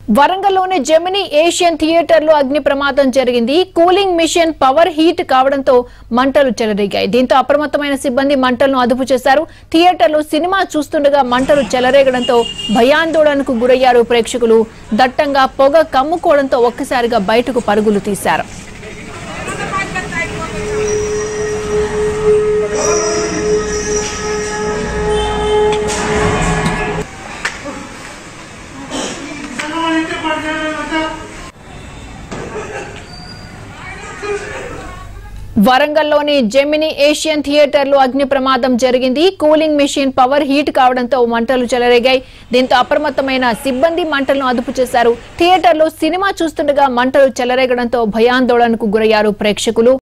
వరంగల్లోని Gemini Asian థియేటర్లో అగ్ని ప్రమాదం జరిగింది. కూలింగ్ మిషన్ పవర్ హీట్ కావడంతో మంటలు చెలరేగాయి. దీంతో అప్రమత్తమైన సిబ్బంది మంటలను అదుపు చేశారు. థియేటర్లో సినిమా చూస్తుండగా మంటలు చెలరేగడంతో భయాందోళనకు గురయ్యారు ప్రేక్షకులు. దట్టంగా పొగ కమ్ముకోవడంతో ఒక్కసారిగా బయటకు పరుగులు తీశారు. వరంగల్లోని జెమిని ఏషియన్ థియేటర్లో అగ్ని ప్రమాదం జరిగింది. కూలింగ్ మెషిన్ పవర్ హీట్ కావడంతో మంటలు చెలరేగాయి. దీంతో అప్రమత్తమైన సిబ్బంది మంటలను అదుపు చేశారు. థియేటర్లో సినిమా చూస్తుండగా మంటలు చెలరేగడంతో భయాందోళనకు గురయ్యారు ప్రేక్షకులు.